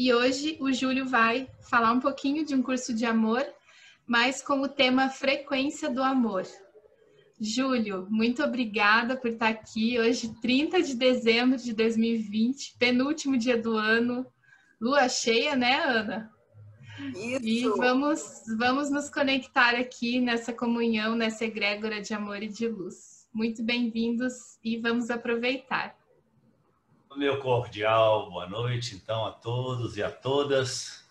E hoje o Júlio vai falar um pouquinho de um curso de amor, mas com o tema Frequência do Amor. Júlio, muito obrigada por estar aqui hoje, 30 de dezembro de 2020, penúltimo dia do ano, lua cheia, né, Ana? Isso. E vamos nos conectar aqui nessa comunhão, nessa egrégora de amor e de luz. Muito bem-vindos e vamos aproveitar. Meu cordial boa noite, então, a todos e a todas.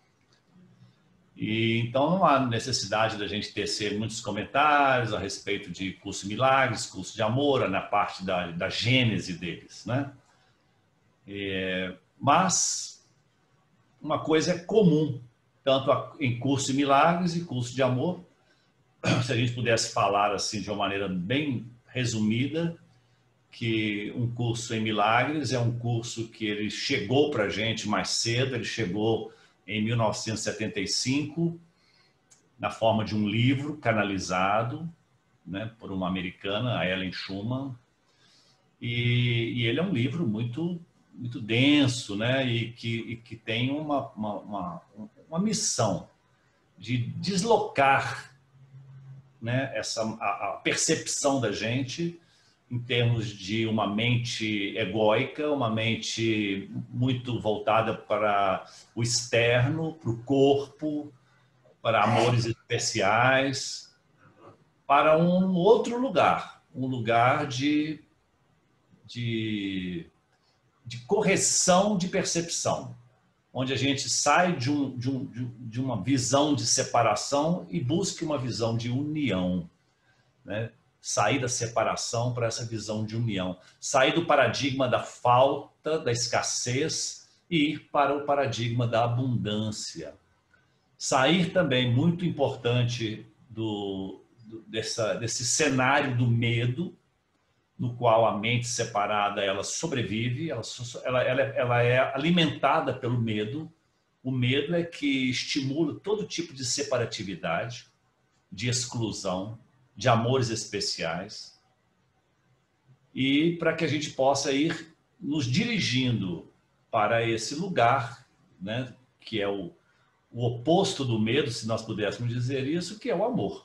E então não há necessidade da gente tecer muitos comentários a respeito de curso de milagres, curso de amor, na parte da gênese deles, né? Mas uma coisa é comum, tanto em curso de milagres e curso de amor. Se a gente pudesse falar assim de uma maneira bem resumida, que um curso em milagres é um curso que ele chegou para a gente mais cedo, ele chegou em 1975, na forma de um livro canalizado, né, por uma americana, a Ellen Schuman, e ele é um livro muito denso, né, e que tem uma missão de deslocar, né, a percepção da gente em termos de uma mente egóica, uma mente muito voltada para o externo, para o corpo, para amores especiais, para um outro lugar, um lugar de correção de percepção, onde a gente sai de uma visão de separação e busca uma visão de união, né? Sair da separação para essa visão de união. Sair do paradigma da falta, da escassez e ir para o paradigma da abundância. Sair também, muito importante, desse cenário do medo, no qual a mente separada ela sobrevive, ela é alimentada pelo medo. O medo é que estimula todo tipo de separatividade, de exclusão, de amores especiais, e para que a gente possa ir nos dirigindo para esse lugar, né, que é o oposto do medo, se nós pudéssemos dizer isso, que é o amor.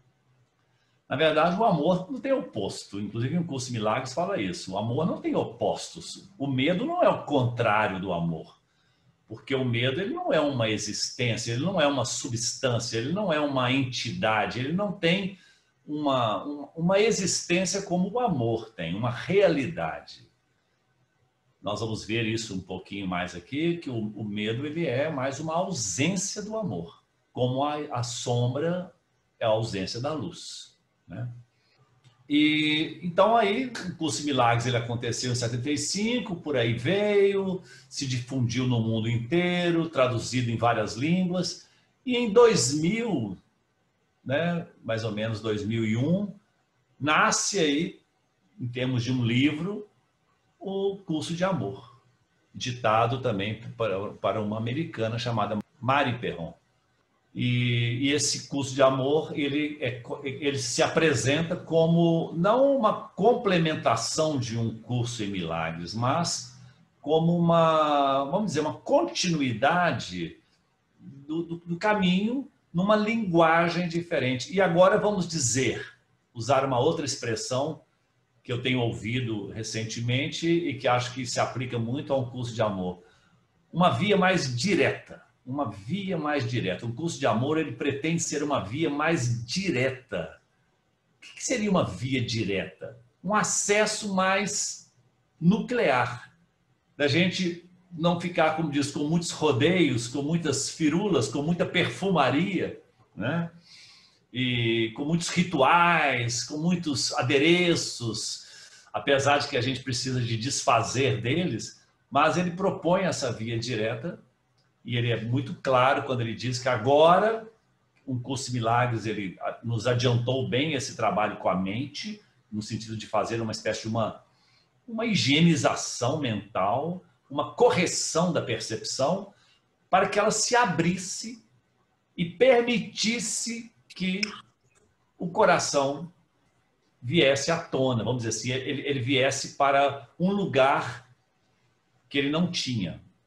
Na verdade, o amor não tem oposto, inclusive no curso de milagres fala isso, o amor não tem opostos, o medo não é o contrário do amor, porque o medo ele não é uma existência, ele não é uma substância, ele não é uma entidade, ele não tem uma existência como o amor tem, uma realidade. Nós vamos ver isso um pouquinho mais aqui, que o medo ele é mais uma ausência do amor, como a sombra é a ausência da luz, né? E então aí o curso de milagres ele aconteceu em 75, por aí veio, se difundiu no mundo inteiro, traduzido em várias línguas, e em 2000, né, mais ou menos 2001, nasce aí, em termos de um livro, o curso de amor, ditado também para uma americana chamada Mary Perron. E esse curso de amor, ele se apresenta como não uma complementação de um curso em milagres, mas como vamos dizer, uma continuidade do caminho numa linguagem diferente. E agora vamos usar uma outra expressão que eu tenho ouvido recentemente e que acho que se aplica muito a um curso de amor. Uma via mais direta. Uma via mais direta. Um curso de amor, ele pretende ser uma via mais direta. O que seria uma via direta? Um acesso mais nuclear. Da gente não ficar, como diz, com muitos rodeios, com muitas firulas, com muita perfumaria, né? E com muitos rituais, com muitos adereços, apesar de que a gente precisa de desfazer deles, mas ele propõe essa via direta e ele é muito claro quando ele diz que agora um curso de milagres ele nos adiantou bem esse trabalho com a mente, no sentido de fazer uma espécie de uma higienização mental, uma correção da percepção, para que ela se abrisse e permitisse que o coração viesse à tona, vamos dizer assim, ele viesse para um lugar que ele não tinha.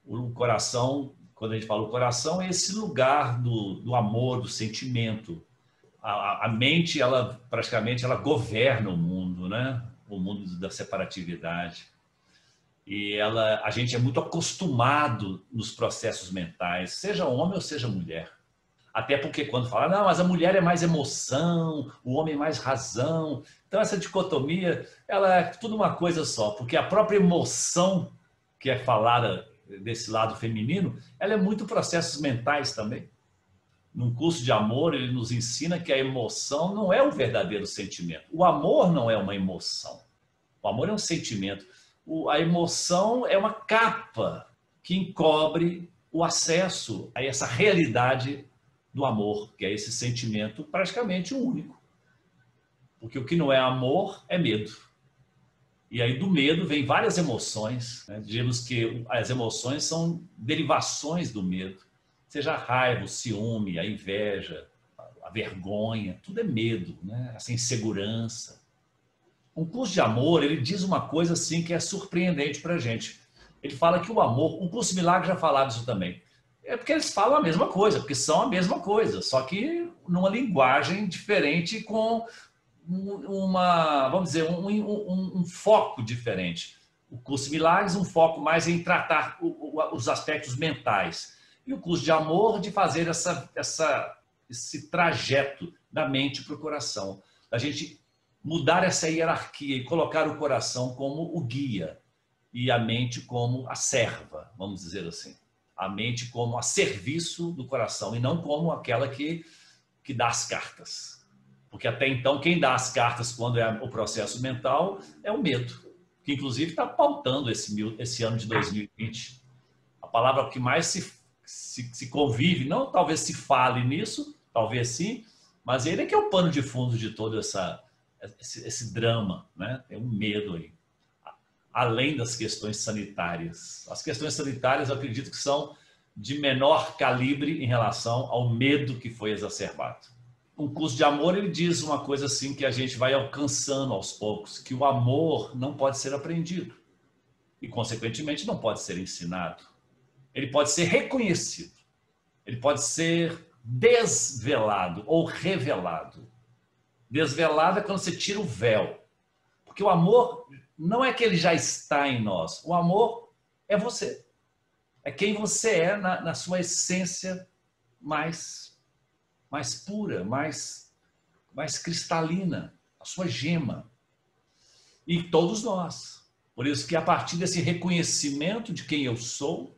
O coração, quando a gente fala o coração, é esse lugar do amor, do sentimento. A mente, ela praticamente ela governa o mundo, né? O mundo da separatividade. E a gente é muito acostumado nos processos mentais, seja homem ou seja mulher. Até porque quando fala, não, mas a mulher é mais emoção, o homem é mais razão. Então essa dicotomia, ela é tudo uma coisa só, porque a própria emoção que é falada desse lado feminino, ela é muito processos mentais também. Num curso de amor, ele nos ensina que a emoção não é o verdadeiro sentimento. O amor não é uma emoção. O amor é um sentimento. A emoção é uma capa que encobre o acesso a essa realidade do amor, que é esse sentimento praticamente único. Porque o que não é amor é medo. E aí do medo vem várias emoções, né? Dizemos que as emoções são derivações do medo. Seja a raiva, o ciúme, a inveja, a vergonha, tudo é medo, né? Essa insegurança. Um curso de amor, ele diz uma coisa assim que é surpreendente para a gente. Ele fala que o amor, um curso de milagre já falava isso também. É porque eles falam a mesma coisa, porque são a mesma coisa, só que numa linguagem diferente com vamos dizer, um foco diferente. O curso de milagres, um foco mais em tratar os aspectos mentais. E o curso de amor, de fazer esse trajeto da mente para o coração. A gente mudar essa hierarquia e colocar o coração como o guia e a mente como a serva, vamos dizer assim. A mente como a serviço do coração e não como aquela que dá as cartas. Porque até então quem dá as cartas quando é o processo mental é o medo, que inclusive está pautando esse ano de 2020. A palavra que mais se convive, não talvez se fale nisso, talvez sim, mas ele é que é o pano de fundo de todo esse drama, né? Tem um medo aí. Além das questões sanitárias. As questões sanitárias eu acredito que são de menor calibre em relação ao medo que foi exacerbado. Um curso de amor, ele diz uma coisa assim que a gente vai alcançando aos poucos, que o amor não pode ser aprendido e, consequentemente, não pode ser ensinado. Ele pode ser reconhecido, ele pode ser desvelado ou revelado. Desvelado é quando você tira o véu, porque o amor não é que ele já está em nós, o amor é você, é quem você é na sua essência mais pura, mais cristalina, a sua gema. E todos nós. Por isso que a partir desse reconhecimento de quem eu sou,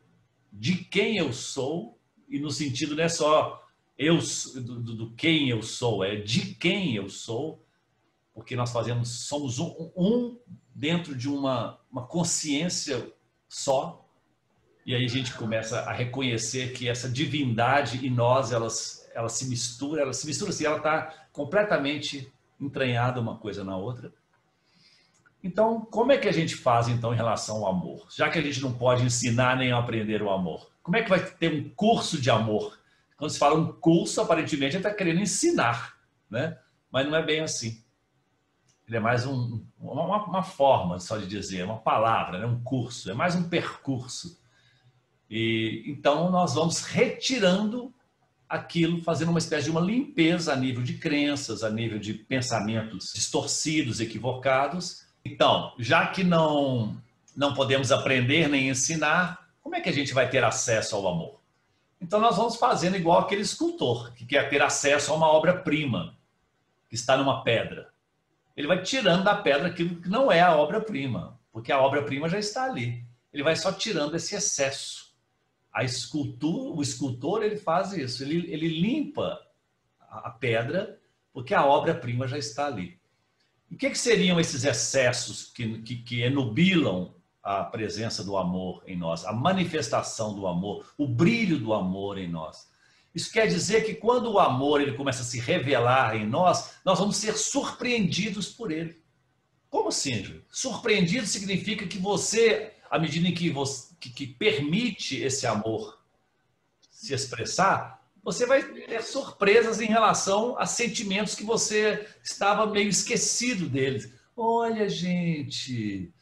e no sentido não é só do quem eu sou, é de quem eu sou, porque nós somos um dentro de uma consciência só, e aí a gente começa a reconhecer que essa divindade em nós, ela se mistura assim, ela está completamente entranhada uma coisa na outra. Então, como é que a gente faz então em relação ao amor? Já que a gente não pode ensinar nem aprender o amor, como é que vai ter um curso de amor? Quando se fala um curso, aparentemente está querendo ensinar, né? Mas não é bem assim. Ele é mais uma forma só de dizer, uma palavra, né? Um curso, é mais um percurso. E então nós vamos retirando aquilo, fazendo uma espécie de uma limpeza a nível de crenças, a nível de pensamentos distorcidos, equivocados. Então, já que não podemos aprender nem ensinar, como é que a gente vai ter acesso ao amor? Então nós vamos fazendo igual aquele escultor que quer ter acesso a uma obra-prima que está numa pedra. Ele vai tirando da pedra aquilo que não é a obra-prima, porque a obra-prima já está ali. Ele vai só tirando esse excesso. O escultor, ele faz isso, ele limpa a pedra, porque a obra-prima já está ali. E o que seriam esses excessos que enubilam a presença do amor em nós, a manifestação do amor, o brilho do amor em nós? Isso quer dizer que quando o amor ele começa a se revelar em nós vamos ser surpreendidos por ele. Como assim? Surpreendido significa que você, à medida em que permite esse amor se expressar, você vai ter surpresas em relação a sentimentos que você estava meio esquecido deles. Olha, gente,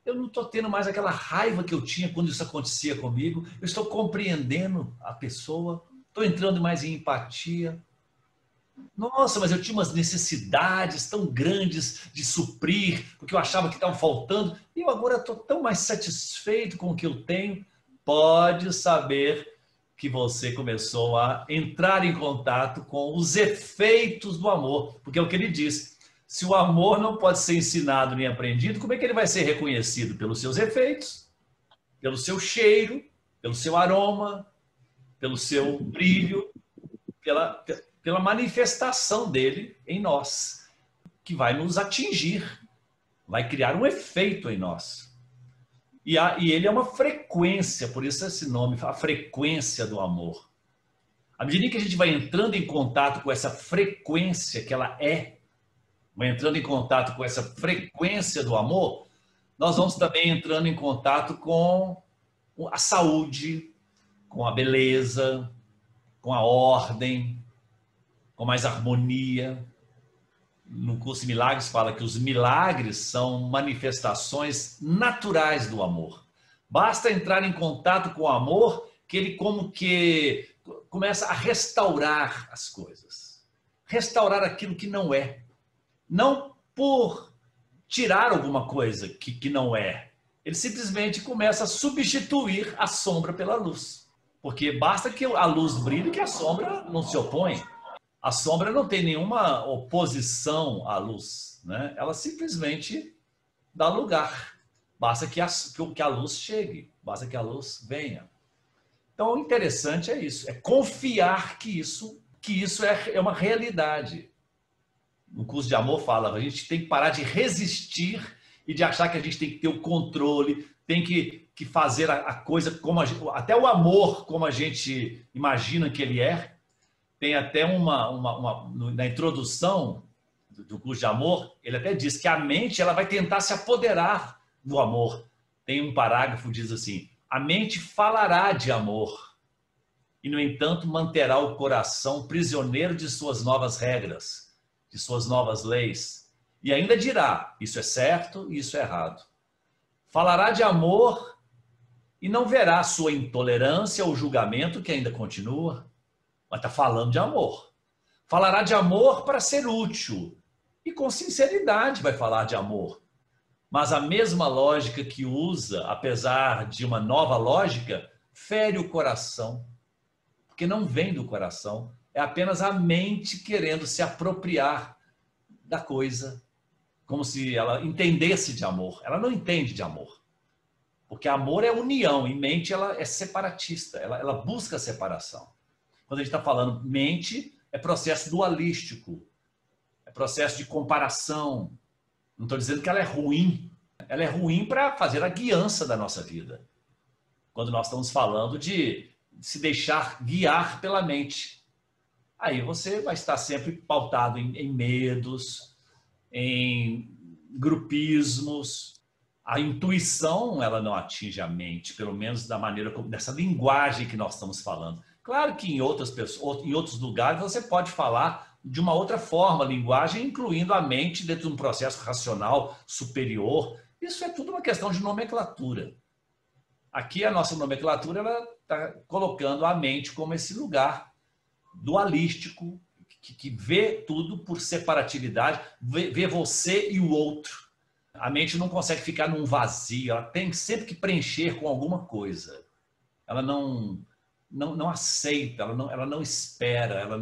eu não estou tendo mais aquela raiva que eu tinha quando isso acontecia comigo. Eu estou compreendendo a pessoa, estou entrando mais em empatia. Nossa, mas eu tinha umas necessidades tão grandes de suprir, porque eu achava que estavam faltando, e eu agora estou tão mais satisfeito com o que eu tenho. Pode saber que você começou a entrar em contato com os efeitos do amor, porque é o que ele diz. Se o amor não pode ser ensinado nem aprendido, como é que ele vai ser reconhecido? Pelos seus efeitos, pelo seu cheiro, pelo seu aroma, pelo seu brilho, pela manifestação dele em nós, que vai nos atingir, vai criar um efeito em nós. E ele é uma frequência, por isso esse nome, a frequência do amor. À medida que a gente vai entrando em contato com essa frequência que ela vai entrando em contato com essa frequência do amor, nós vamos também entrando em contato com a saúde, com a beleza, com a ordem, com mais harmonia. No curso de Milagres fala que os milagres são manifestações naturais do amor. Basta entrar em contato com o amor que ele como que começa a restaurar as coisas. Restaurar aquilo que não é. Não por tirar alguma coisa que não é. Ele simplesmente começa a substituir a sombra pela luz. Porque basta que a luz brilhe que a sombra não se opõe. A sombra não tem nenhuma oposição à luz, né? Ela simplesmente dá lugar. Basta que a luz chegue, basta que a luz venha. Então, o interessante é isso, é confiar que isso é uma realidade. No curso de amor fala, a gente tem que parar de resistir e de achar que a gente tem que ter o controle, tem que fazer a coisa como até o amor como a gente imagina que ele é. Tem até na introdução do curso de amor, ele até diz que a mente ela vai tentar se apoderar do amor. Tem um parágrafo que diz assim, a mente falará de amor e, no entanto, manterá o coração prisioneiro de suas novas regras, de suas novas leis. E ainda dirá, isso é certo e isso é errado. Falará de amor e não verá sua intolerância ou julgamento que ainda continua. Mas está falando de amor. Falará de amor para ser útil. E com sinceridade vai falar de amor. Mas a mesma lógica que usa, apesar de uma nova lógica, fere o coração. Porque não vem do coração. É apenas a mente querendo se apropriar da coisa. Como se ela entendesse de amor. Ela não entende de amor. Porque amor é união. E mente ela é separatista. Ela busca a separação. Quando a gente está falando mente, é processo dualístico, é processo de comparação. Não estou dizendo que ela é ruim. Ela é ruim para fazer a guiança da nossa vida. Quando nós estamos falando de se deixar guiar pela mente. Aí você vai estar sempre pautado em medos, em grupismos. A intuição, ela não atinge a mente, pelo menos da maneira como, dessa linguagem que nós estamos falando. Claro que em outros lugares você pode falar de uma outra forma, linguagem, incluindo a mente dentro de um processo racional superior. Isso é tudo uma questão de nomenclatura. Aqui a nossa nomenclatura está colocando a mente como esse lugar dualístico, que vê tudo por separatividade, vê você e o outro. A mente não consegue ficar num vazio, ela tem sempre que preencher com alguma coisa. Ela não aceita, ela não espera, ela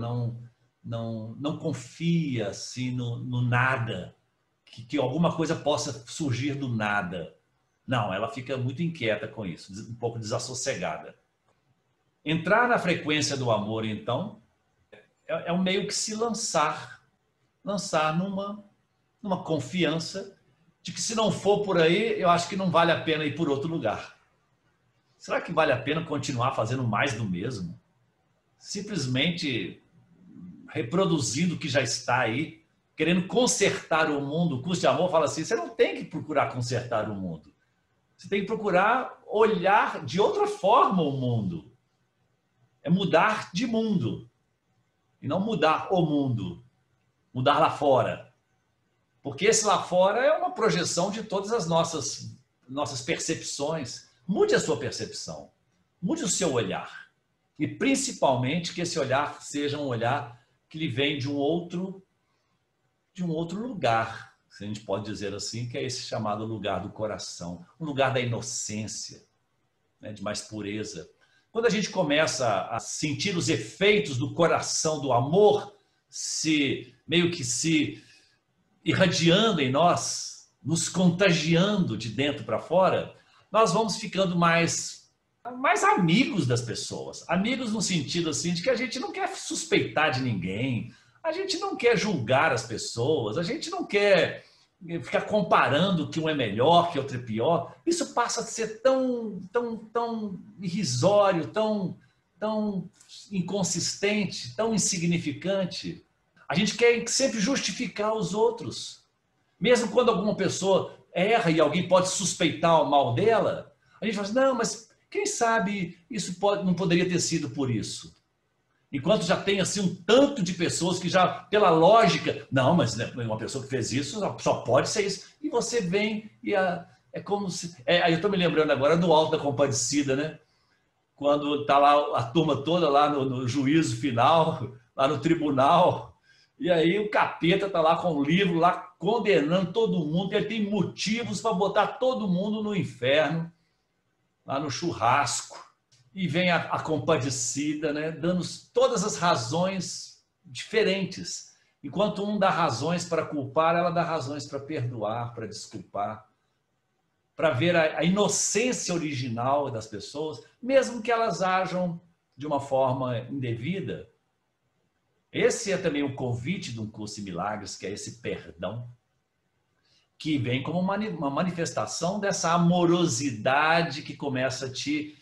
não confia assim, no nada, que alguma coisa possa surgir do nada. Não, ela fica muito inquieta com isso, um pouco desassossegada. Entrar na frequência do amor, então, é um meio que se lançar numa confiança de que se não for por aí, eu acho que não vale a pena ir por outro lugar. Será que vale a pena continuar fazendo mais do mesmo? Simplesmente reproduzindo o que já está aí, querendo consertar o mundo. O curso de amor fala assim, você não tem que procurar consertar o mundo. Você tem que procurar olhar de outra forma o mundo. É mudar de mundo. E não mudar o mundo. Mudar lá fora. Porque esse lá fora é uma projeção de todas as nossas nossas percepções. Mude a sua percepção, mude o seu olhar. E principalmente que esse olhar seja um olhar que lhe vem de um outro lugar, se a gente pode dizer assim, que é esse chamado lugar do coração, um lugar da inocência, né, de mais pureza. Quando a gente começa a sentir os efeitos do coração, do amor, meio que se irradiando em nós, nos contagiando de dentro para fora, nós vamos ficando mais amigos das pessoas. Amigos no sentido assim de que a gente não quer suspeitar de ninguém, a gente não quer julgar as pessoas, a gente não quer ficar comparando que um é melhor, que outro é pior. Isso passa a ser tão irrisório, tão inconsistente, tão insignificante. A gente quer sempre justificar os outros. Mesmo quando alguma pessoa erra e alguém pode suspeitar o mal dela, a gente fala assim, não, mas quem sabe isso não poderia ter sido por isso. Enquanto já tem assim um tanto de pessoas que já, pela lógica, não, mas uma pessoa que fez isso só pode ser isso. E você vem e é como se... Aí eu estou me lembrando agora do Alto da Compadecida, né? Quando está lá a turma toda lá no juízo final, lá no tribunal, e aí o capeta está lá com o livro, lá condenando todo mundo, e ele tem motivos para botar todo mundo no inferno, lá no churrasco. E vem a compadecida, né, dando todas as razões diferentes. Enquanto um dá razões para culpar, ela dá razões para perdoar, para desculpar, para ver a inocência original das pessoas, mesmo que elas ajam de uma forma indevida. Esse é também o convite de um curso de milagres, que é esse perdão, que vem como uma manifestação dessa amorosidade que começa a te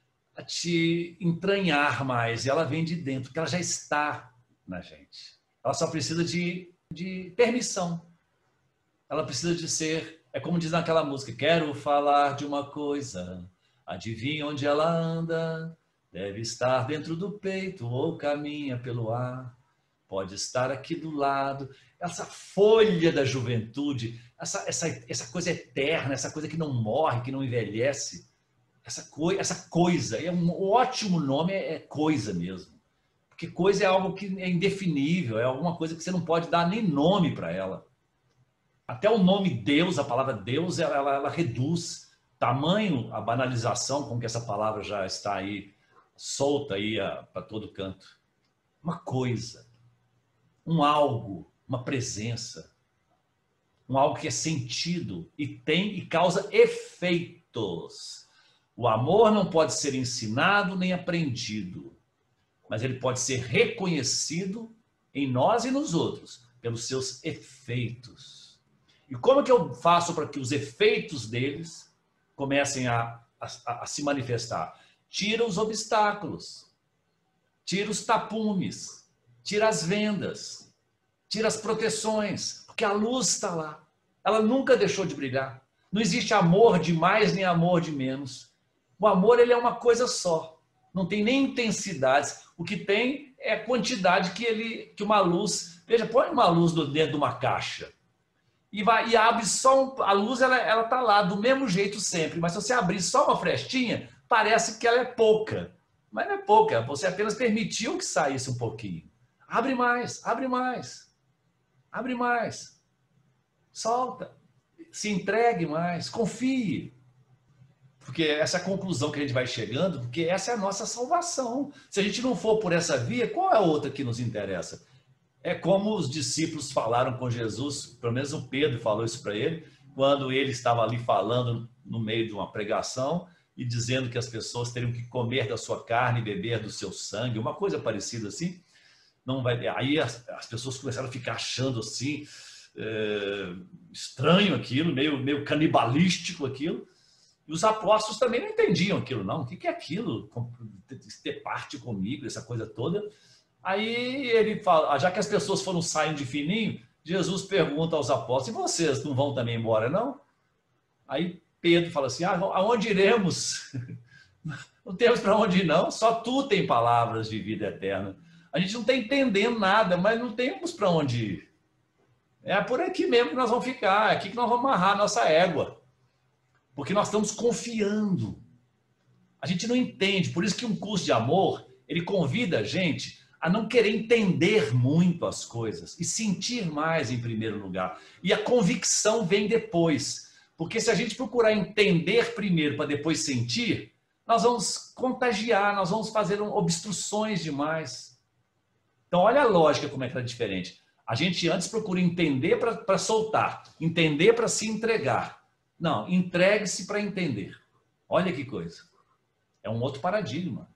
entranhar mais, e ela vem de dentro, porque ela já está na gente. Ela só precisa de permissão. Ela precisa de ser, é como diz naquela música, quero falar de uma coisa, adivinha onde ela anda, deve estar dentro do peito ou caminha pelo ar, pode estar aqui do lado. Essa folha da juventude, essa coisa eterna, essa coisa que não morre, que não envelhece, essa coisa, é um ótimo nome, é coisa mesmo. Porque coisa é algo que é indefinível, é alguma coisa que você não pode dar nem nome para ela. Até o nome Deus, a palavra Deus, ela reduz tamanho a banalização com que essa palavra já está aí, solta aí para todo canto. Uma coisa, um algo, uma presença, um algo que é sentido e causa efeitos. O amor não pode ser ensinado nem aprendido, mas ele pode ser reconhecido em nós e nos outros, pelos seus efeitos. E como que eu faço para que os efeitos deles comecem a se manifestar? Tira os obstáculos, tira os tapumes, tira as vendas, tira as proteções, porque a luz está lá. Ela nunca deixou de brilhar. Não existe amor de mais nem amor de menos. O amor, ele é uma coisa só. Não tem nem intensidades. O que tem é a quantidade que uma luz... Veja, põe uma luz dentro de uma caixa e abre só... A luz, ela está lá do mesmo jeito sempre. Mas se você abrir só uma frestinha, parece que ela é pouca. Mas não é pouca. Você apenas permitiu que saísse um pouquinho. Abre mais, abre mais. Abre mais. Solta. Se entregue mais. Confie. Porque essa é a conclusão que a gente vai chegando, porque essa é a nossa salvação. Se a gente não for por essa via, qual é a outra que nos interessa? É como os discípulos falaram com Jesus, pelo menos o Pedro falou isso para ele, quando ele estava ali falando no meio de uma pregação e dizendo que as pessoas teriam que comer da sua carne e beber do seu sangue, uma coisa parecida assim. Não vai. Aí as pessoas começaram a ficar achando assim, estranho aquilo, meio canibalístico aquilo. E os apóstolos também não entendiam aquilo, não. O que é aquilo? Ter parte comigo, essa coisa toda. Aí ele fala, já que as pessoas foram saindo de fininho, Jesus pergunta aos apóstolos, e vocês não vão também embora, não? Aí Pedro fala assim, aonde iremos? Não temos para onde ir, não. Só tu tem palavras de vida eterna. A gente não está entendendo nada, mas não temos para onde ir. É por aqui mesmo que nós vamos ficar, é aqui que nós vamos amarrar a nossa égua. Porque nós estamos confiando. A gente não entende. Por isso que um curso de amor, ele convida a gente a não querer entender muito as coisas e sentir mais em primeiro lugar. E a convicção vem depois. Porque se a gente procurar entender primeiro para depois sentir, nós vamos contagiar, nós vamos fazer obstruções demais. Então, olha a lógica como é que é diferente. A gente antes procura entender para soltar, entender para se entregar. Não, entregue-se para entender. Olha que coisa. É um outro paradigma.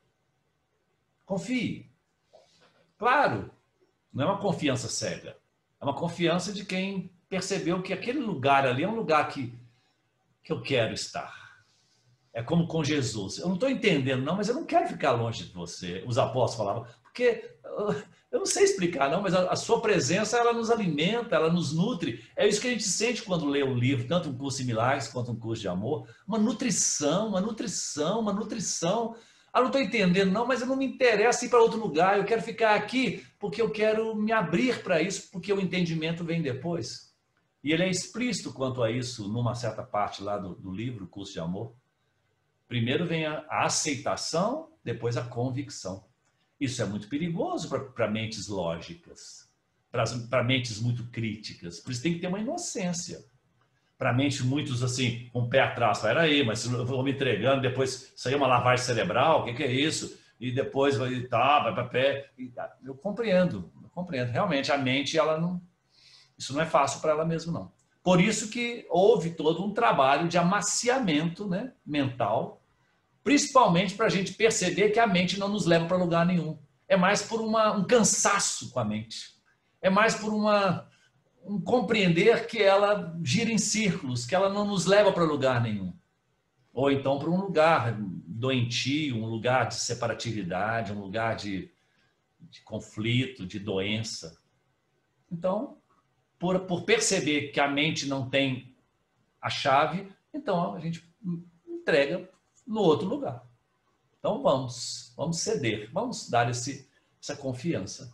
Confie. Claro, não é uma confiança cega. É uma confiança de quem percebeu que aquele lugar ali é um lugar que eu quero estar. É como com Jesus. Eu não estou entendendo, não, mas eu não quero ficar longe de você. Os apóstolos falavam, porque eu não sei explicar, não, mas a sua presença, ela nos alimenta, ela nos nutre. É isso que a gente sente quando lê o livro, tanto um curso de milagres quanto um curso de amor. Uma nutrição, uma nutrição, uma nutrição. Ah, não estou entendendo, não, mas eu não me interessa ir para outro lugar. Eu quero ficar aqui porque eu quero me abrir para isso, porque o entendimento vem depois. E ele é explícito quanto a isso, numa certa parte lá do livro, Curso de Amor. Primeiro vem a aceitação, depois a convicção. Isso é muito perigoso para mentes lógicas, para mentes muito críticas. Por isso tem que ter uma inocência. Para mentes muitos assim, com o pé atrás. Espera aí, mas eu vou me entregando, depois isso aí é uma lavagem cerebral, o que é isso? E depois vai para pé. Eu compreendo. Realmente, a mente, ela não... Isso não é fácil para ela mesmo, não. Por isso que houve todo um trabalho de amaciamento, né, mental, principalmente para a gente perceber que a mente não nos leva para lugar nenhum. É mais por um cansaço com a mente. É mais por um compreender que ela gira em círculos, que ela não nos leva para lugar nenhum. Ou então para um lugar doentio, um lugar de separatividade, um lugar de conflito, de doença. Então, por perceber que a mente não tem a chave, então a gente entrega no outro lugar. Então vamos ceder, vamos dar essa confiança.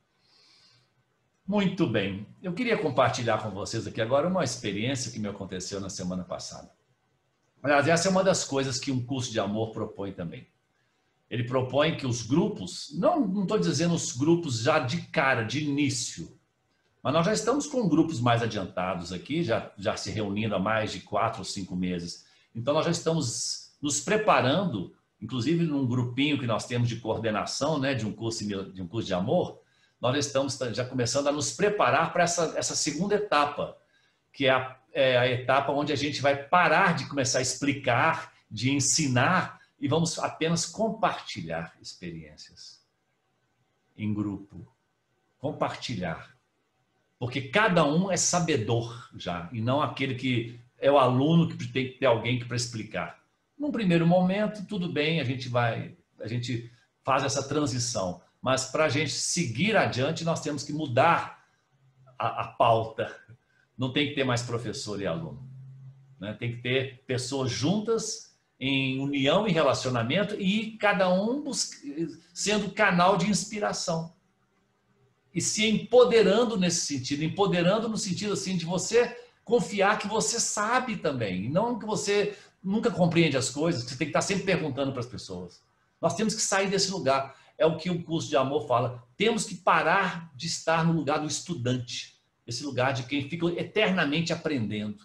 Muito bem. Eu queria compartilhar com vocês aqui agora uma experiência que me aconteceu na semana passada. Aliás, essa é uma das coisas que um curso de amor propõe também. Ele propõe que os grupos, não estou dizendo os grupos já de cara, de início, mas nós já estamos com grupos mais adiantados aqui, já se reunindo há mais de 4 ou 5 meses. Então nós já estamos nos preparando, inclusive num grupinho que nós temos de coordenação, né, de um curso de amor, nós estamos já começando a nos preparar para essa segunda etapa, que é a etapa onde a gente vai parar de começar a explicar, de ensinar, e vamos apenas compartilhar experiências em grupo. Compartilhar. Porque cada um é sabedor já, e não aquele que é o aluno que tem que ter alguém para explicar. Num primeiro momento, tudo bem, a gente faz essa transição. Mas para a gente seguir adiante, nós temos que mudar a pauta. Não tem que ter mais professor e aluno, né? Tem que ter pessoas juntas em união e relacionamento e cada um sendo canal de inspiração. E se empoderando nesse sentido, empoderando no sentido assim de você confiar que você sabe também, e não que você nunca compreende as coisas, que você tem que estar sempre perguntando para as pessoas. Nós temos que sair desse lugar. É o que o curso de amor fala. Temos que parar de estar no lugar do estudante, esse lugar de quem fica eternamente aprendendo.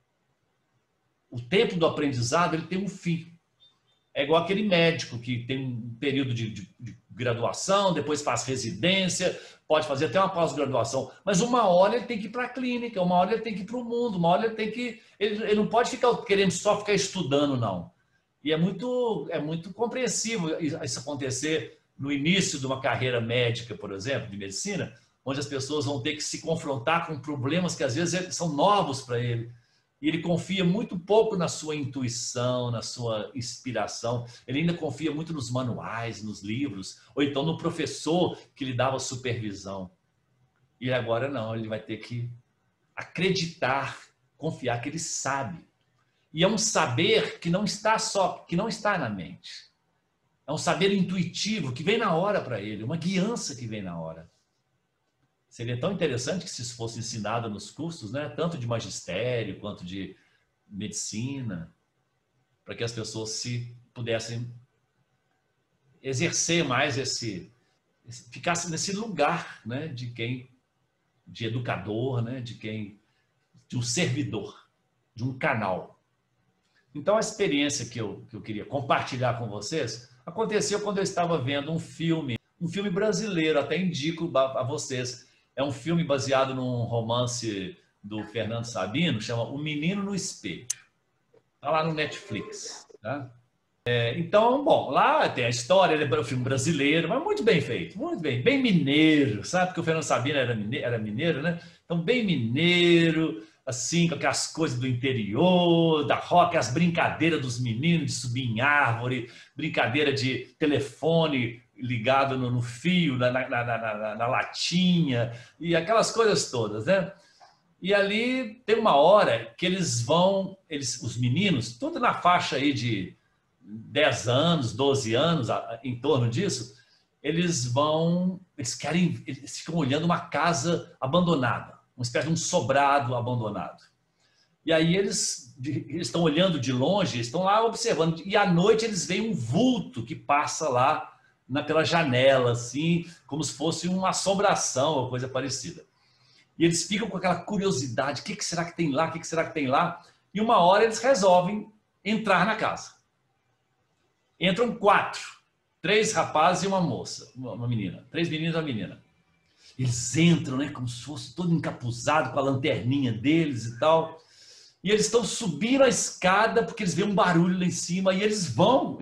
O tempo do aprendizado, ele tem um fim. É igual aquele médico que tem um período de graduação, depois faz residência, pode fazer até uma pós-graduação, mas uma hora ele tem que ir para a clínica, uma hora ele tem que ir para o mundo, uma hora ele tem que... Ele não pode ficar querendo só ficar estudando, não. E é muito compreensível isso acontecer no início de uma carreira médica, por exemplo, de medicina, onde as pessoas vão ter que se confrontar com problemas que às vezes são novos para ele. E ele confia muito pouco na sua intuição, na sua inspiração. Ele ainda confia muito nos manuais, nos livros, ou então no professor que lhe dava supervisão. E agora não, ele vai ter que acreditar, confiar que ele sabe. E é um saber que não está na mente. É um saber intuitivo que vem na hora para ele, uma guiança que vem na hora. Seria tão interessante que se isso fosse ensinado nos cursos, né? Tanto de magistério quanto de medicina, para que as pessoas se pudessem exercer mais ficasse nesse lugar, né, de educador, né, de um servidor, de um canal. Então, a experiência que eu queria compartilhar com vocês aconteceu quando eu estava vendo um filme brasileiro, até indico a vocês. É um filme baseado num romance do Fernando Sabino, chama O Menino no Espelho. Está lá no Netflix. Tá? Então, bom, lá tem a história, ele é um filme brasileiro, mas muito bem feito, muito bem mineiro, sabe? Porque o Fernando Sabino era mineiro, né? Então, bem mineiro, assim, com aquelas coisas do interior, da roça, as brincadeiras dos meninos de subir em árvore, brincadeira de telefone ligado no fio, na latinha, e aquelas coisas todas, né? E ali tem uma hora que os meninos, tudo na faixa aí de 10 anos, 12 anos, em torno disso, eles ficam olhando uma casa abandonada, uma espécie de um sobrado abandonado. E aí eles estão olhando de longe, estão lá observando, e à noite eles veem um vulto que passa lá naquela janela, assim, como se fosse uma assombração ou coisa parecida. E eles ficam com aquela curiosidade, o que será que tem lá, o que será que tem lá? E uma hora eles resolvem entrar na casa. Entram 4, 3 rapazes e uma moça, uma menina, 3 meninos e uma menina. Eles entram, né, como se fosse todo encapuzado com a lanterninha deles e tal. E eles estão subindo a escada porque eles veem um barulho lá em cima e eles vão.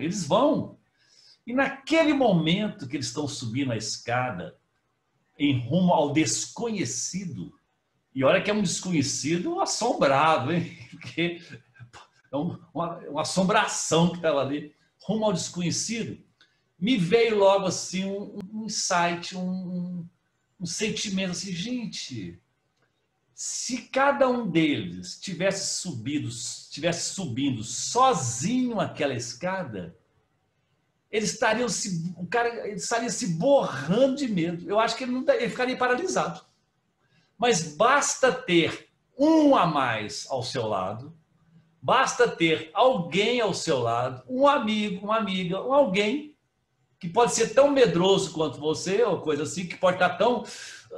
E naquele momento que eles estão subindo a escada, em rumo ao desconhecido, e olha que é um desconhecido assombrado, hein? Porque é uma assombração que estava ali, rumo ao desconhecido, me veio logo assim um insight, um sentimento assim, gente, se cada um deles tivesse subindo sozinho aquela escada, ele estaria se borrando de medo. Eu acho que ele ficaria paralisado. Mas basta ter um a mais ao seu lado, basta ter alguém ao seu lado, um amigo, uma amiga, alguém que pode ser tão medroso quanto você, ou coisa assim, que pode estar tão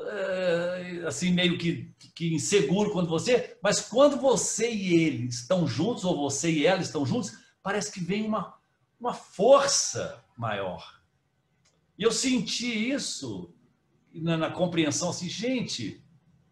assim, meio que inseguro quanto você, mas quando você e ele estão juntos, ou você e ela estão juntos, parece que vem uma força maior. E eu senti isso na compreensão, assim, gente,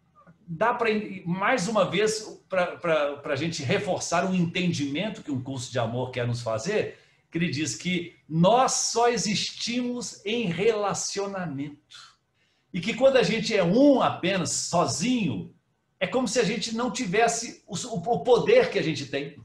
dá para, mais uma vez, para a gente reforçar um entendimento que um curso de amor quer nos fazer, que ele diz que nós só existimos em relacionamento. E que quando a gente é apenas, sozinho, é como se a gente não tivesse o poder que a gente tem.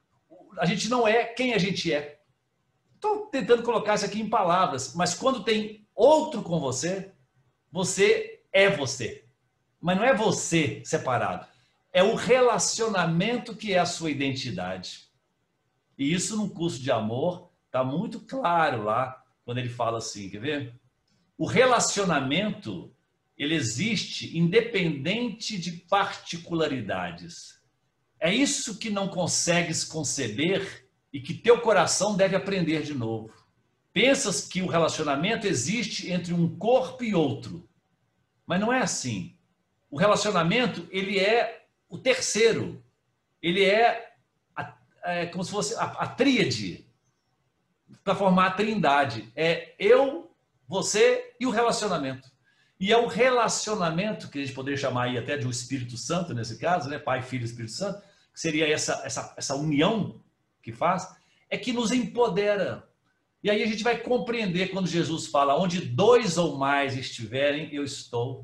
A gente não é quem a gente é. Estou tentando colocar isso aqui em palavras, mas quando tem outro com você, você é você. Mas não é você separado. É o relacionamento que é a sua identidade. E isso num curso de amor está muito claro lá, quando ele fala assim, quer ver? O relacionamento, ele existe independente de particularidades. É isso que não consegues conceber e que teu coração deve aprender de novo. Pensas que o relacionamento existe entre um corpo e outro, mas não é assim. O relacionamento, ele é o terceiro. Ele é como se fosse a tríade, para formar a trindade. É eu, você e o relacionamento. E é o relacionamento, que a gente poderia chamar aí até de um Espírito Santo, nesse caso, né? Pai, Filho e Espírito Santo, que seria essa união que faz, é que nos empodera. E aí a gente vai compreender quando Jesus fala, onde 2 ou mais estiverem, eu estou.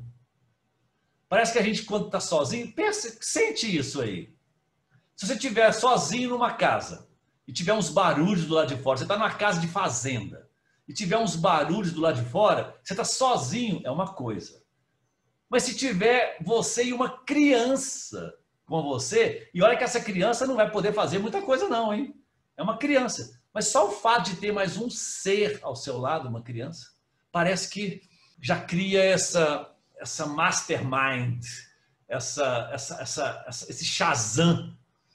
Parece que a gente, quando está sozinho, sente isso aí. Se você estiver sozinho numa casa e tiver uns barulhos do lado de fora, você está numa casa de fazenda e tiver uns barulhos do lado de fora, você está sozinho, é uma coisa. Mas se tiver você e uma criança com você, e olha que essa criança não vai poder fazer muita coisa não, hein? É uma criança. Mas só o fato de ter mais um ser ao seu lado, uma criança, parece que já cria essa mastermind, esse Shazam,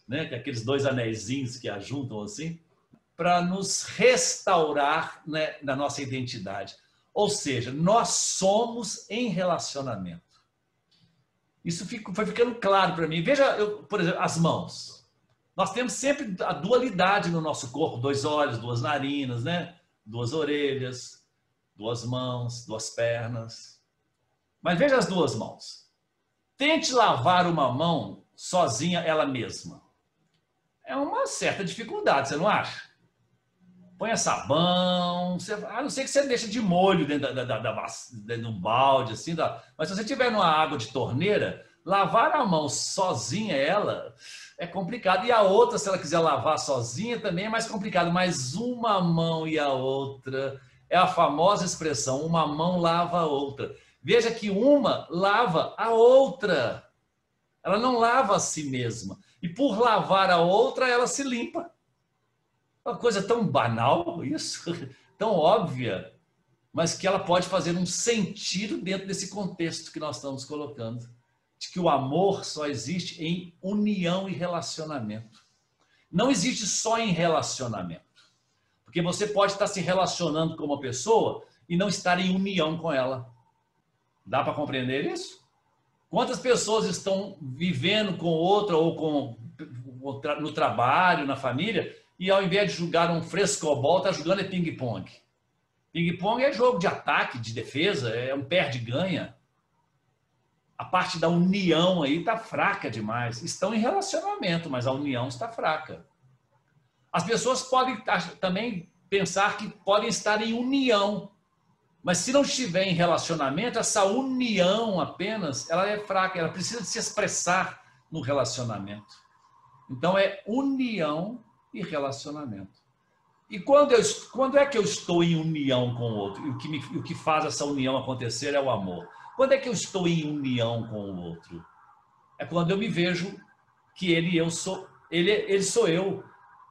né? Aqueles dois anéisinhos que ajuntam assim, para nos restaurar, né, na nossa identidade. Ou seja, nós somos em relacionamento. Isso foi ficando claro para mim. Veja, por exemplo, as mãos. Nós temos sempre a dualidade no nosso corpo, 2 olhos, 2 narinas, né? 2 orelhas, 2 mãos, 2 pernas. Mas veja as 2 mãos. Tente lavar uma mão sozinha ela mesma. É uma certa dificuldade, você não acha? Põe sabão, a não ser que você deixe de molho dentro dentro do balde, assim, mas se você tiver numa água de torneira, lavar a mão sozinha, ela é complicado. E a outra, se ela quiser lavar sozinha, também é mais complicado. Mas uma mão e a outra, é a famosa expressão, uma mão lava a outra. Veja que uma lava a outra. Ela não lava a si mesma. E por lavar a outra, ela se limpa. Uma coisa tão banal, isso, tão óbvia, mas que ela pode fazer um sentido dentro desse contexto que nós estamos colocando, de que o amor só existe em união e relacionamento. Não existe só em relacionamento, porque você pode estar se relacionando com uma pessoa e não estar em união com ela. Dá para compreender isso? Quantas pessoas estão vivendo com outra ou no trabalho, na família, e ao invés de jogar um frescobol, está jogando ping-pong. Ping-pong é jogo de ataque, de defesa, é um perde-ganha. A parte da união aí está fraca demais. Estão em relacionamento, mas a união está fraca. As pessoas podem também pensar que podem estar em união, mas se não estiver em relacionamento, essa união apenas, ela é fraca, ela precisa se expressar no relacionamento. Então é união e relacionamento. E quando é que eu estou em união com o outro? E o que faz essa união acontecer é o amor. Quando é que eu estou em união com o outro? É quando eu me vejo que ele sou eu.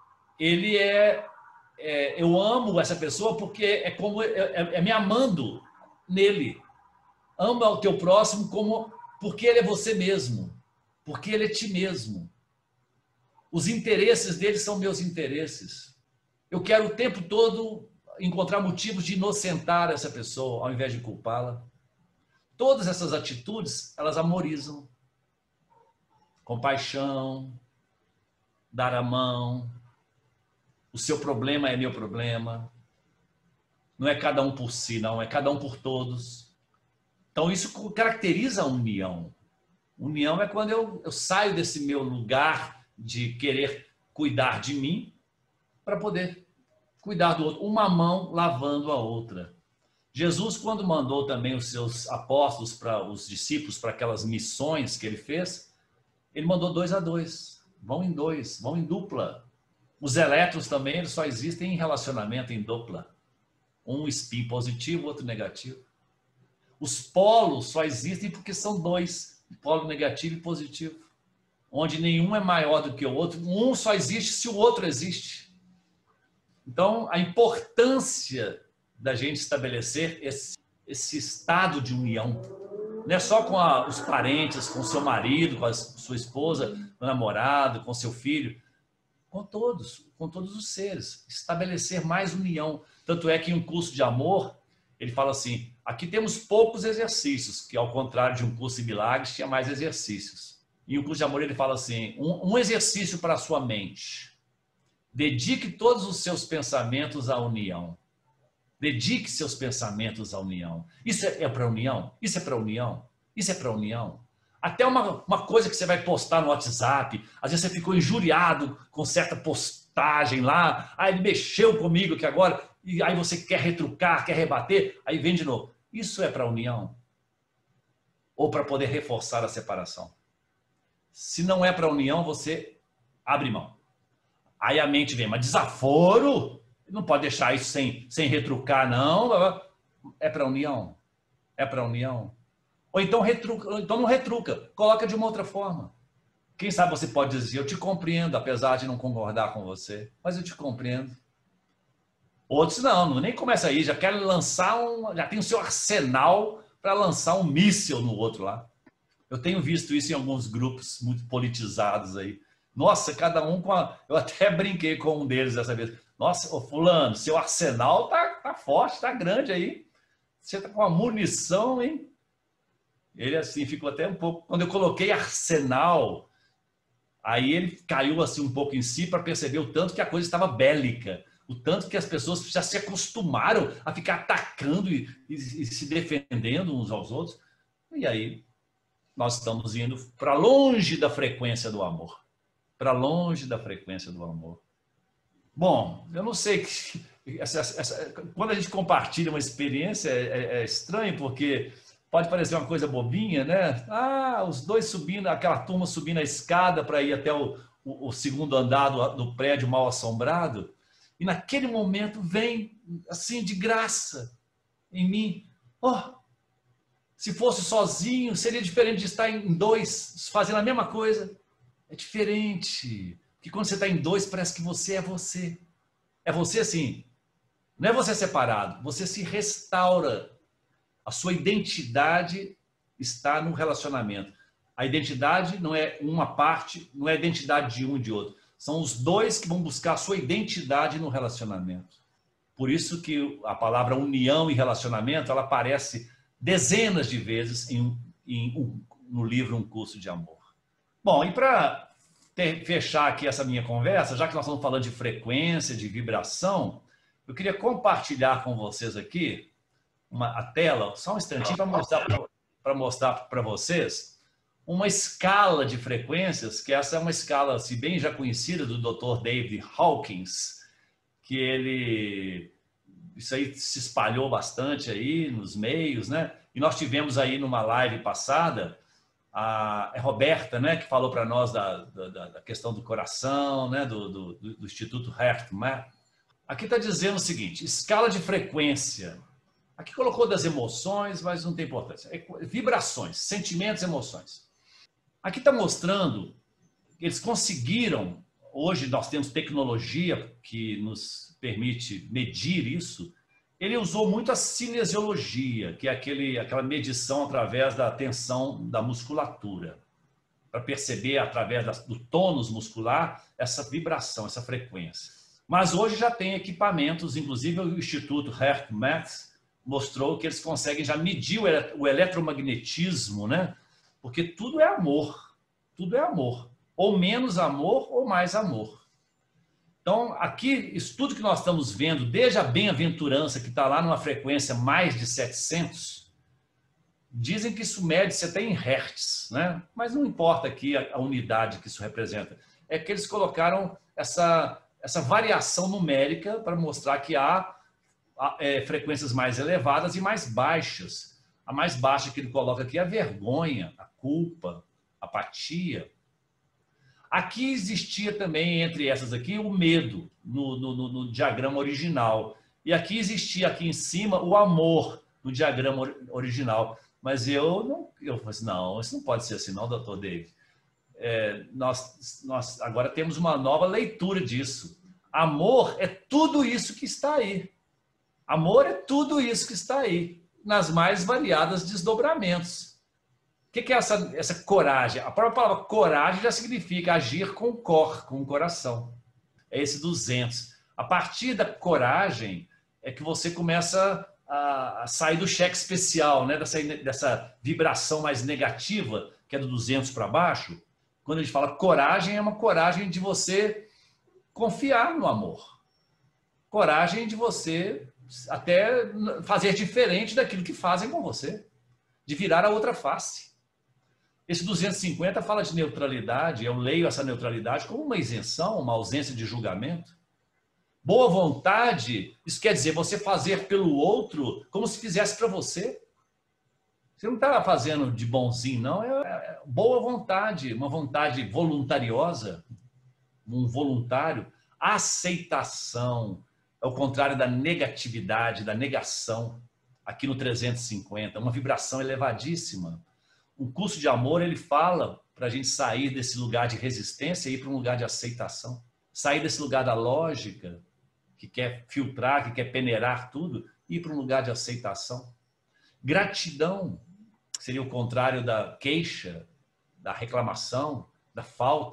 Eu amo essa pessoa porque é como me amando nele. Ama o teu próximo porque ele é você mesmo, porque ele é ti mesmo. Os interesses dele são meus interesses. Eu quero o tempo todo encontrar motivos de inocentar essa pessoa, ao invés de culpá-la. Todas essas atitudes, elas amorizam. Compaixão, dar a mão, o seu problema é meu problema. Não é cada um por si, não, é cada um por todos. Então isso caracteriza a união. União é quando eu saio desse meu lugar de querer cuidar de mim para poder cuidar do outro. Uma mão lavando a outra. Jesus, quando mandou também os seus apóstolos, os discípulos, para aquelas missões que ele fez, ele mandou 2 a 2. Vão em 2, vão em dupla. Os elétrons também, eles só existem em relacionamento em dupla. Um spin positivo, outro negativo. Os polos só existem porque são 2, polo negativo e positivo. Onde nenhum é maior do que o outro. Um só existe se o outro existe. Então, a importância da gente estabelecer esse estado de união. Não é só com os parentes, com o seu marido, com a sua esposa, com o namorado, com o seu filho. Com todos os seres. Estabelecer mais união. Tanto é que em um curso de amor, ele fala assim, aqui temos poucos exercícios, que ao contrário de um curso de milagres, tinha mais exercícios. E o curso de amor ele fala assim, um exercício para a sua mente. Dedique todos os seus pensamentos à união. Dedique seus pensamentos à união. Isso é para união? Isso é para união? Isso é para união? Até uma coisa que você vai postar no WhatsApp, às vezes você ficou injuriado com certa postagem lá, ele mexeu comigo aqui agora, e aí você quer retrucar, quer rebater, aí vem de novo. Isso é para união? Ou para poder reforçar a separação? Se não é para união, você abre mão. Aí a mente vem, mas desaforo? Não pode deixar isso sem retrucar, não. É para união? É para união? Ou então, não retruca, coloca de uma outra forma. Quem sabe você pode dizer, eu te compreendo, apesar de não concordar com você, mas eu te compreendo. Outros não, nem começa aí, já querem lançar já tem o seu arsenal para lançar um míssil no outro lá. Eu tenho visto isso em alguns grupos muito politizados aí. Nossa, cada um com a... Eu até brinquei com um deles dessa vez. Nossa, ô fulano, seu arsenal tá forte, tá grande aí. Você tá com uma munição, hein? Ele assim ficou até um pouco... Quando eu coloquei arsenal, aí ele caiu assim um pouco em si para perceber o tanto que a coisa estava bélica. O tanto que as pessoas já se acostumaram a ficar atacando e se defendendo uns aos outros. E aí nós estamos indo para longe da frequência do amor. Para longe da frequência do amor. Bom, eu não sei... Quando a gente compartilha uma experiência, é estranho, porque pode parecer uma coisa bobinha, né? Ah, os dois subindo, aquela turma subindo a escada para ir até o segundo andar do prédio mal assombrado. E naquele momento vem, assim, de graça em mim. Oh, se fosse sozinho, seria diferente de estar em dois, fazendo a mesma coisa. É diferente. Porque quando você está em dois, parece que você é você. É você assim. Não é você separado. Você se restaura. A sua identidade está no relacionamento. A identidade não é uma parte, não é a identidade de um e de outro. São os dois que vão buscar a sua identidade no relacionamento. Por isso que a palavra união e relacionamento, ela aparece dezenas de vezes no livro Um Curso de Amor. Bom, e para fechar aqui essa minha conversa, já que nós estamos falando de frequência, de vibração, eu queria compartilhar com vocês aqui a tela, só um instantinho, para mostrar para vocês uma escala de frequências, que essa é uma escala assim, bem já conhecida do Dr. David Hawkins, que isso aí se espalhou bastante aí nos meios, né? E nós tivemos aí numa live passada a Roberta, né, que falou para nós da questão do coração, né, do Instituto HeartMath. Aqui está dizendo o seguinte: escala de frequência. Aqui colocou das emoções, mas não tem importância. Vibrações, sentimentos, emoções. Aqui está mostrando que eles conseguiram, hoje nós temos tecnologia que nos permite medir isso. Ele usou muito a cinesiologia, que é aquela medição através da tensão da musculatura, para perceber através do tônus muscular essa vibração, essa frequência. Mas hoje já tem equipamentos, inclusive o Instituto HeartMath mostrou que eles conseguem já medir o eletromagnetismo, né? Porque tudo é amor, tudo é amor. Ou menos amor ou mais amor. Então, aqui, isso tudo que nós estamos vendo, desde a bem-aventurança, que está lá numa frequência mais de 700, dizem que isso mede-se até em hertz, né? Mas não importa aqui a unidade que isso representa. É que eles colocaram essa variação numérica para mostrar que há frequências mais elevadas e mais baixas. A mais baixa que ele coloca aqui é a vergonha, a culpa, a apatia. Aqui existia também, entre essas aqui, o medo, no diagrama original. E aqui existia, aqui em cima, o amor, no diagrama original. Mas eu falei assim, não, isso não pode ser assim não, doutor David. Nós agora temos uma nova leitura disso. Amor é tudo isso que está aí. Amor é tudo isso que está aí, nas mais variadas desdobramentos. O que é essa coragem? A própria palavra coragem já significa agir com o coração. É esse 200. A partir da coragem é que você começa a sair do cheque especial, né? dessa vibração mais negativa, que é do 200 para baixo. Quando a gente fala coragem, é uma coragem de você confiar no amor. Coragem de você até fazer diferente daquilo que fazem com você. De virar a outra face. Esse 250 fala de neutralidade, eu leio essa neutralidade como uma isenção, uma ausência de julgamento. Boa vontade, isso quer dizer você fazer pelo outro como se fizesse para você. Você não está fazendo de bonzinho, não, é boa vontade, uma vontade voluntariosa, um voluntário. Aceitação, é o contrário da negatividade, da negação, aqui no 350, uma vibração elevadíssima. Um curso de amor, ele fala para a gente sair desse lugar de resistência e ir para um lugar de aceitação. Sair desse lugar da lógica, que quer filtrar, que quer peneirar tudo, e ir para um lugar de aceitação. Gratidão, que seria o contrário da queixa, da reclamação, da falta.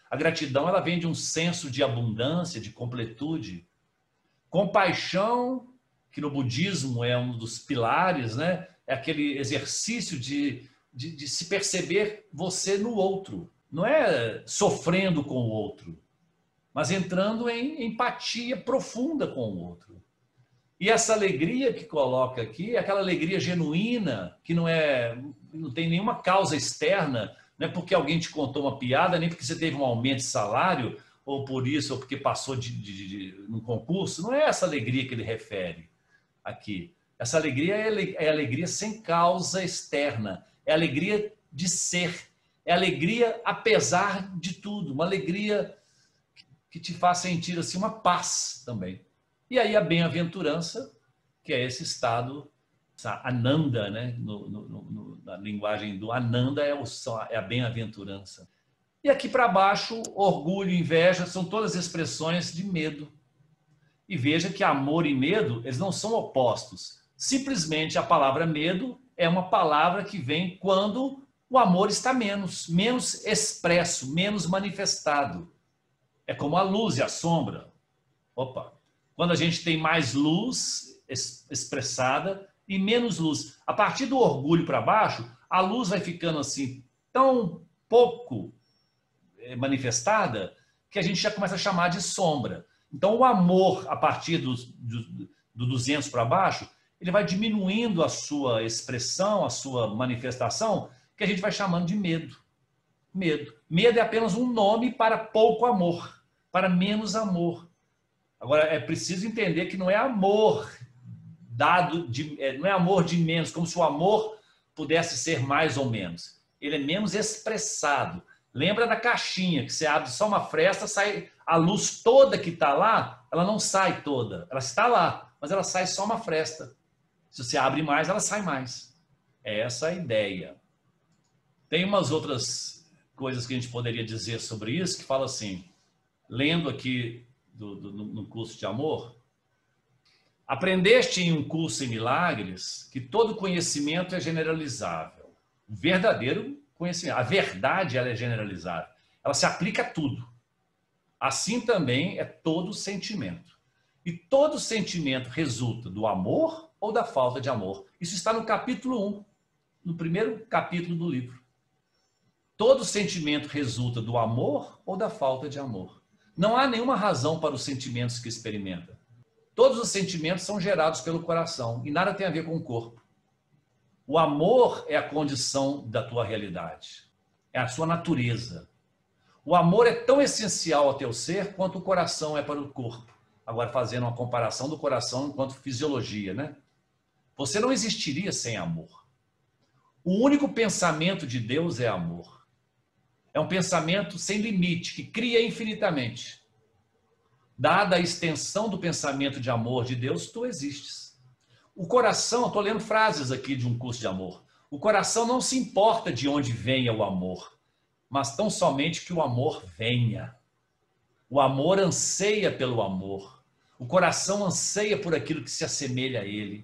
A gratidão, ela vem de um senso de abundância, de completude. Compaixão, que no budismo é um dos pilares, né? É aquele exercício de se perceber você no outro. Não é sofrendo com o outro, mas entrando em empatia profunda com o outro. E essa alegria que coloca aqui é aquela alegria genuína, que não tem nenhuma causa externa, não é porque alguém te contou uma piada, nem porque você teve um aumento de salário, ou por isso, ou porque passou num concurso. Não é essa alegria que ele refere aqui. Essa alegria é alegria sem causa externa, é alegria de ser, é alegria apesar de tudo, uma alegria que te faz sentir assim uma paz também. E aí a bem-aventurança, que é esse estado, essa Ananda, né? Na linguagem do Ananda é a bem-aventurança. E aqui para baixo, orgulho, inveja, são todas expressões de medo. E veja que amor e medo, eles não são opostos. Simplesmente a palavra medo é uma palavra que vem quando o amor está menos expresso, menos manifestado. É como a luz e a sombra. Opa! Quando a gente tem mais luz expressada e menos luz. A partir do orgulho para baixo, a luz vai ficando assim tão pouco manifestada que a gente já começa a chamar de sombra. Então, o amor, a partir do 200 para baixo, ele vai diminuindo a sua expressão, a sua manifestação, que a gente vai chamando de medo. Medo. Medo é apenas um nome para pouco amor, para menos amor. Agora, é preciso entender que não é amor não é amor de menos, como se o amor pudesse ser mais ou menos. Ele é menos expressado. Lembra da caixinha, que você abre só uma fresta, sai a luz toda que está lá, ela não sai toda. Ela está lá, mas ela sai só uma fresta. Se você abre mais, ela sai mais. É essa a ideia. Tem umas outras coisas que a gente poderia dizer sobre isso, que fala assim, lendo aqui no curso de amor, aprendeste em um curso em milagres que todo conhecimento é generalizável. O verdadeiro conhecimento, a verdade, ela é generalizável. Ela se aplica a tudo. Assim também é todo sentimento. E todo sentimento resulta do amor ou da falta de amor. Isso está no capítulo 1, no primeiro capítulo do livro. Todo sentimento resulta do amor ou da falta de amor. Não há nenhuma razão para os sentimentos que experimenta. Todos os sentimentos são gerados pelo coração e nada tem a ver com o corpo. O amor é a condição da tua realidade, é a sua natureza. O amor é tão essencial ao teu ser quanto o coração é para o corpo. Agora, fazendo uma comparação do coração enquanto fisiologia, né? Você não existiria sem amor. O único pensamento de Deus é amor. É um pensamento sem limite, que cria infinitamente. Dada a extensão do pensamento de amor de Deus, tu existes. O coração, estou lendo frases aqui de um curso de amor. O coração não se importa de onde venha o amor, mas tão somente que o amor venha. O amor anseia pelo amor. O coração anseia por aquilo que se assemelha a ele.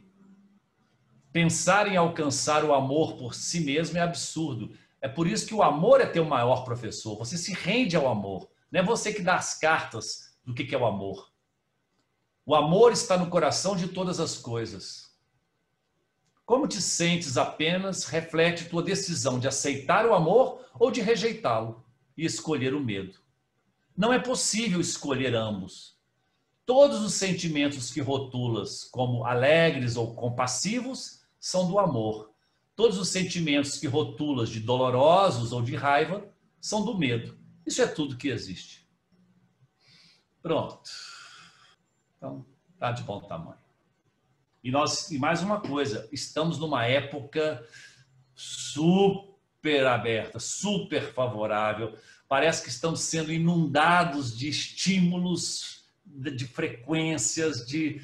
Pensar em alcançar o amor por si mesmo é absurdo. É por isso que o amor é teu maior professor. Você se rende ao amor. Não é você que dá as cartas do que é o amor. O amor está no coração de todas as coisas. Como te sentes apenas reflete tua decisão de aceitar o amor ou de rejeitá-lo e escolher o medo. Não é possível escolher ambos. Todos os sentimentos que rotulas como alegres ou compassivos são do amor. Todos os sentimentos que rotulas de dolorosos ou de raiva são do medo. Isso é tudo que existe. Pronto. Então, tá de bom tamanho. E mais uma coisa, estamos numa época super aberta, super favorável. Parece que estamos sendo inundados de estímulos, de frequências, de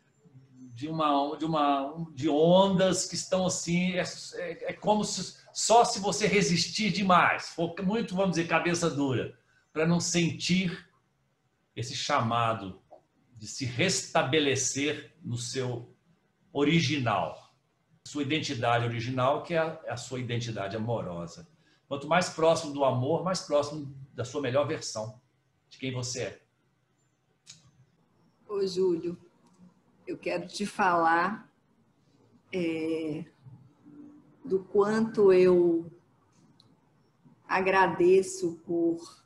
ondas que estão assim. É como se só se você resistir demais, for muito, vamos dizer, cabeça dura, para não sentir esse chamado de se restabelecer no seu original, sua identidade original, que é a sua identidade amorosa. Quanto mais próximo do amor, mais próximo da sua melhor versão, de quem você é. Ô, Júlio, eu quero te falar do quanto eu agradeço por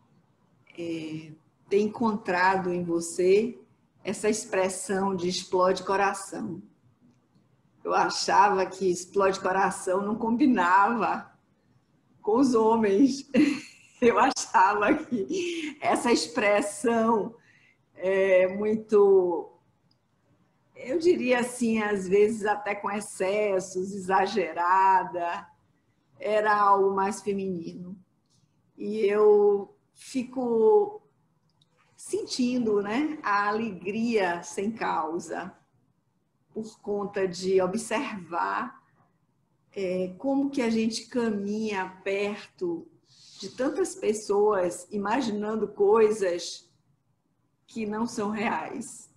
ter encontrado em você essa expressão de explode coração. Eu achava que explode coração não combinava com os homens. Eu achava que essa expressão muito, eu diria assim, às vezes até com excessos, exagerada, era algo mais feminino. E eu fico sentindo, né, a alegria sem causa, por conta de observar como que a gente caminha perto de tantas pessoas imaginando coisas que não são reais.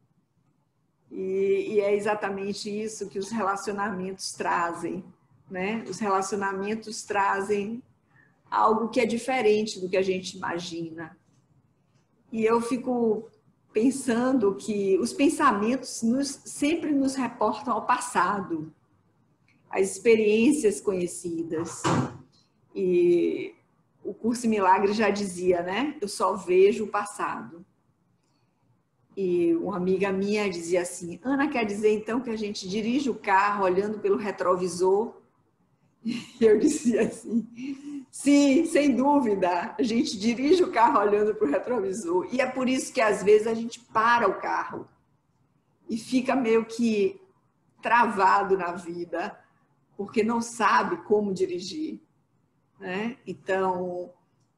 E é exatamente isso que os relacionamentos trazem, né? Os relacionamentos trazem algo que é diferente do que a gente imagina. E eu fico pensando que os pensamentos sempre nos reportam ao passado, às experiências conhecidas. E o Curso em Milagres já dizia, né? Eu só vejo o passado. E uma amiga minha dizia assim, Ana, quer dizer então que a gente dirige o carro olhando pelo retrovisor? E eu dizia assim, sim, sem dúvida, a gente dirige o carro olhando para o retrovisor. E é por isso que às vezes a gente para o carro e fica meio que travado na vida, porque não sabe como dirigir, né? Então,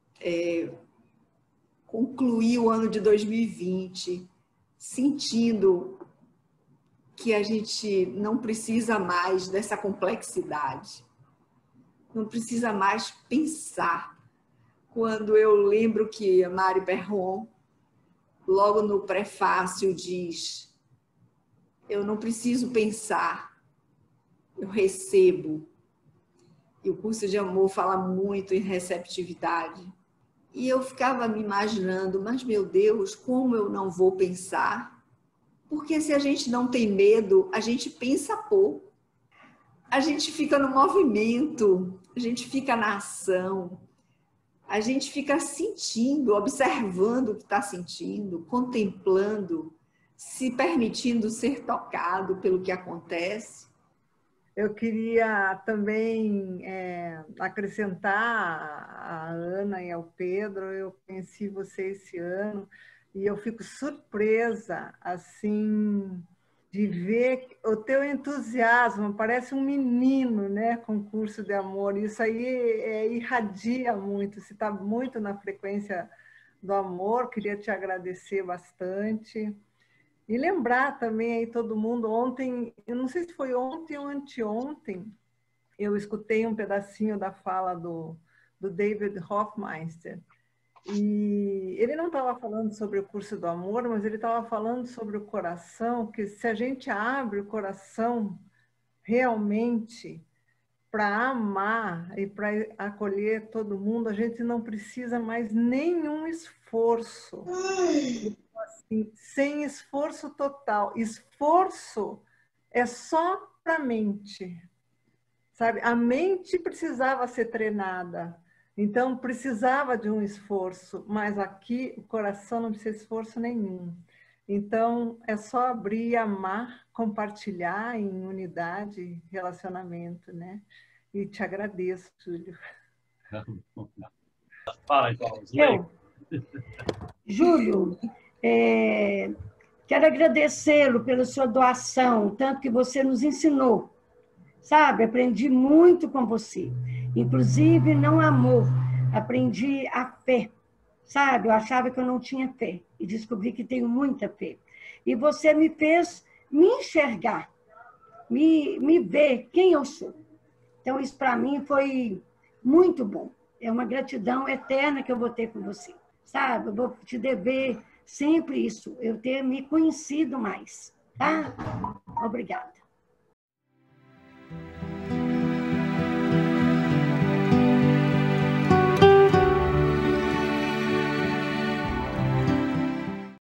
concluí o ano de 2020 sentindo que a gente não precisa mais dessa complexidade, não precisa mais pensar. Quando eu lembro que a Mari Perron, logo no prefácio, diz: eu não preciso pensar, eu recebo. E o curso de amor fala muito em receptividade. E eu ficava me imaginando, mas meu Deus, como eu não vou pensar? Porque se a gente não tem medo, a gente pensa pouco. A gente fica no movimento, a gente fica na ação, a gente fica sentindo, observando o que está sentindo, contemplando, se permitindo ser tocado pelo que acontece. Eu queria também acrescentar a Ana e ao Pedro. Eu conheci você esse ano e eu fico surpresa assim de ver o teu entusiasmo. Parece um menino, né, com o curso de amor. Isso aí irradia muito. Você está muito na frequência do amor. Queria te agradecer bastante. E lembrar também aí todo mundo, ontem, eu não sei se foi ontem ou anteontem, eu escutei um pedacinho da fala do David Hoffmeister. E ele não estava falando sobre o curso do amor, mas ele estava falando sobre o coração, que se a gente abre o coração realmente para amar e para acolher todo mundo, a gente não precisa mais nenhum esforço. Assim, sem esforço total. Esforço é só para a mente, sabe? A mente precisava ser treinada, então precisava de um esforço, mas aqui o coração não precisa de esforço nenhum. Então é só abrir, amar, compartilhar em unidade, relacionamento, né? E te agradeço, Júlio. Fala então, Júlio, quero agradecê-lo pela sua doação, tanto que você nos ensinou, sabe? Aprendi muito com você, inclusive não amor, aprendi a fé, sabe? Eu achava que eu não tinha fé e descobri que tenho muita fé. E você me fez me enxergar, me ver quem eu sou. Então, isso para mim foi muito bom. É uma gratidão eterna que eu vou ter com você, sabe? Eu vou te dever sempre isso, eu ter me conhecido mais, tá? Obrigada.